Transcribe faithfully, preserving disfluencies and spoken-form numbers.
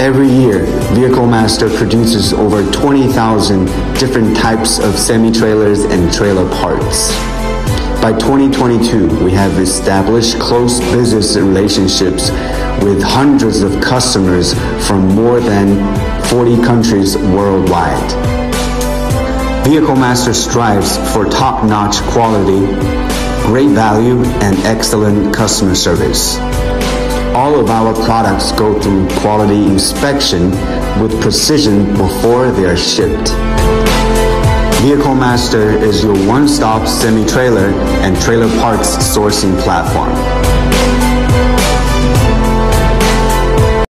Every year, Vehicle Master produces over twenty thousand different types of semi-trailers and trailer parts. By twenty twenty-two, we have established close business relationships with hundreds of customers from more than forty countries worldwide. Vehicle Master strives for top-notch quality, great value, and excellent customer service. All of our products go through quality inspection with precision before they are shipped. Vehicle Master is your one-stop semi-trailer and trailer parts sourcing platform.